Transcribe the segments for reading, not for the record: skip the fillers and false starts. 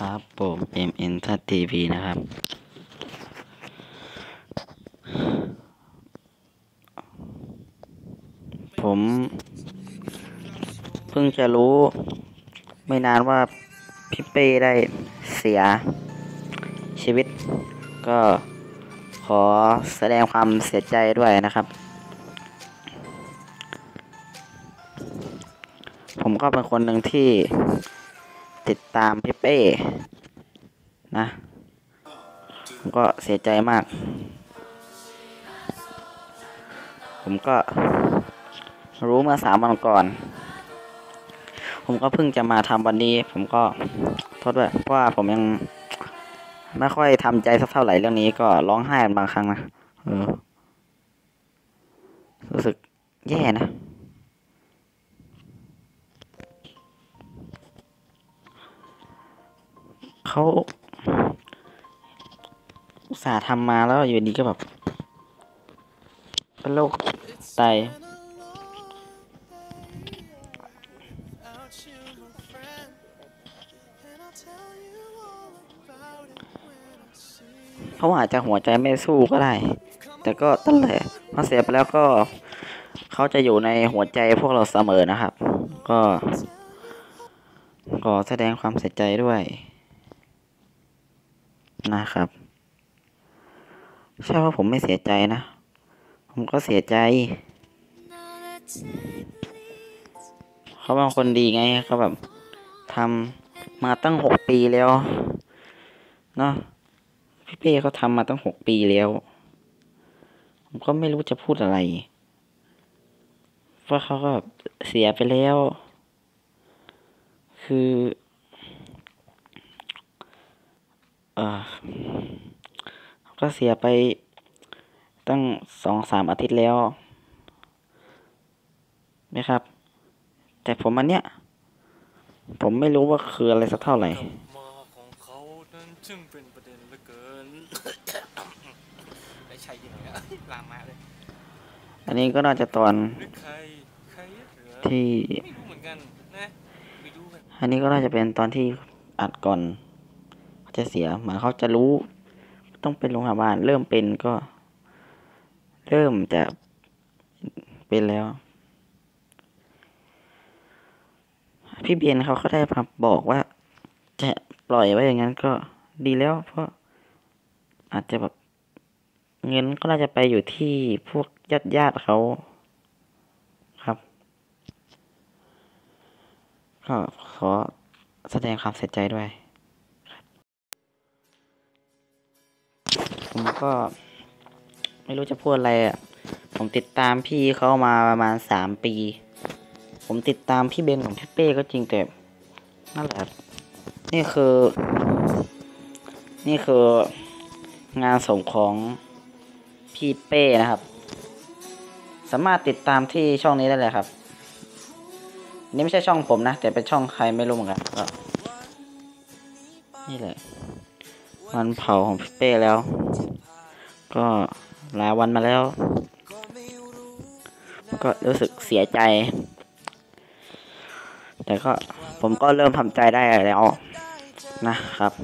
ครับผม MN ทัศทีวีนะครับผมเพิ่งจะรู้ไม่นานว่าพี่เป้ได้เสียชีวิตก็ขอแสดงความเสียใจด้วยนะครับผมก็เป็นคนหนึ่งที่ติดตามพี่เป้นะผมก็เสียใจมากผมก็รู้เมื่อ3 วันก่อนผมก็เพิ่งจะมาทำวันนี้ผมก็โทษด้วยเพราะว่าผมยังไม่ค่อยทำใจสักเท่าไหร่เรื่องนี้ก็ร้องไห้บางครั้งนะรู้สึกแย่นะเขาอุตส่าห์ทำมาแล้วอยู่ดีก็แบบเป็นโรคไตเขาอาจจะหัวใจไม่สู้ก็ได้แต่ก็ตั้งแต่พอเสียไปแล้วก็เขาจะอยู่ในหัวใจพวกเราเสมอนะครับ ก็ขอแสดงความเสียใจด้วยนะครับใช่ว่าผมไม่เสียใจนะผมก็เสียใจเขาเป็นคนดีไงเขาแบบทำมาตั้ง6 ปีแล้วเนาะพี่เป้เขาทำมาตั้ง6 ปีแล้วผมก็ไม่รู้จะพูดอะไรเพราะเขาก็เสียไปแล้วคือเออก็เสียไปตั้ง2-3 อาทิตย์แล้วนะครับแต่ผมอันเนี้ยผมไม่รู้ว่าคืออะไรสักเท่าไหร่มาของเขานั้นจึงเป็นประเด็นเหลือเกินไอ้ชัยอยู่ไหนอะลามมาเลยอันนี้ก็น่าจะตอนหรือใครเหรอที่ไม่รู้เหมือนกันนะไม่รู้กันอันนี้ก็น่าจะเป็นตอนที่อัดก่อนเขาจะเสียเหมือนเขาจะรู้ต้องเป็นโรงพยาบาลเริ่มเป็นก็เริ่มจะเป็นแล้วพี่เบียนเขาก็ได้มาบอกว่าจะปล่อยไว้อย่างนั้นก็ดีแล้วเพราะอาจจะแบบเงินก็น่าจะไปอยู่ที่พวกญาติเขาครับก็ขอแสดงความเสียใจด้วยผมก็ไม่รู้จะพูดอะไรอ่ะผมติดตามพี่เขามาประมาณ3 ปีผมติดตามพี่เบนของพี่เป้ก็จริงแต่นั่นแหละนี่คือนี่คืองานส่งของพี่เป้นะครับสามารถติดตามที่ช่องนี้ได้เลยครับนี่ไม่ใช่ช่องผมนะแต่เป็นช่องใครไม่รู้เหมือนกันก็นี่แหละวันเผาของพี่เป้แล้วก็หลายวันมาแล้วก็รู้สึกเสียใจแต่ก็ผมก็เริ่มทำใจได้แล้วนะครับ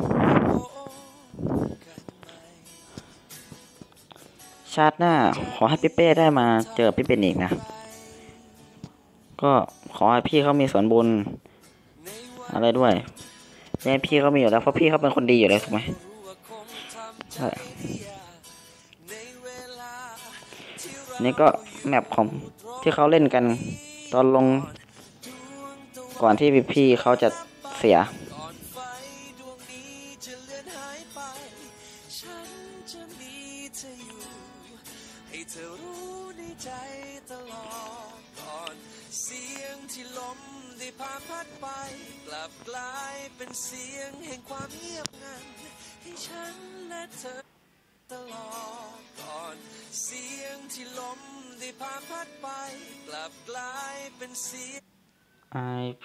ชาติหน้าขอให้พี่เป้ได้มาเจอพี่เป็นอีกนะก็ขอให้พี่เขามีส่วนบุญอะไรด้วยแม่พี่เขามีอยู่แล้วเพราะพี่เขาเป็นคนดีอยู่แล้วถูกไหมใช่นี่ก็แมปของที่เขาเล่นกันตอนลงก่อนที่พี่เขาจะเสียให้เธอรู้ในใจตลอดก่อนเสียงที่ลมได้พาพัดไปกลับกลายเป็นเสียงแห่งความเงียบงันให้ฉันและเธอตลอดก่อนเสียงที่ลมได้พาพัดไปกลับกลายเป็นเสียง IP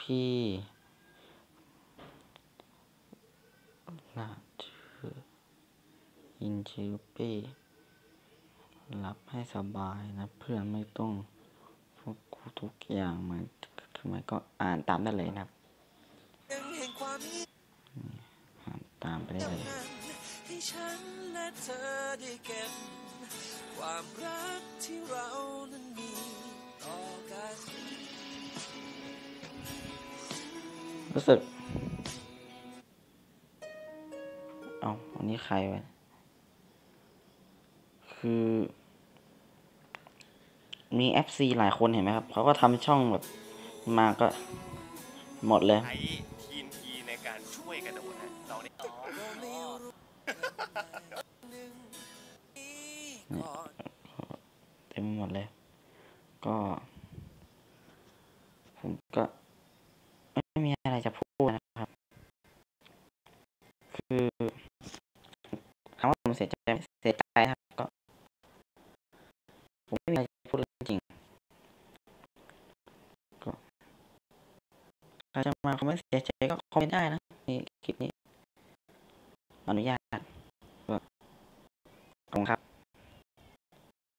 น่าชื่ออินชิเป้รับให้สบายนะเพื่อนไม่ต้องพวกกูทุกอย่างมันคือมันก็อ่านตามได้เลยนะครับหาตามไปได้เลยให้ฉันและเธอได้เก็บความรักที่เรานั้นมีต่อกันรู้สึกอันนี้ใครวะคือมี FC หลายคนเห็นไหมครับเขาก็ทำช่องแบบมาก็หมดเลยใช้ทีนทีในการช่วยกระโดดนะเราได้ต่อเต็มหมดเลย ก็ผมก็ไม่มีอะไรจะพูดนะครับ คือถามว่าผมเสียใจไหมเสียใจครับก็ผมไม่มีอะไรจะพูดเลยจริงๆก็ใครจะมาคอมเมนต์เสียใจก็คอมเมนต์ได้นะนี่คลิปนี้อนุญาตก็ขอบคุณครับ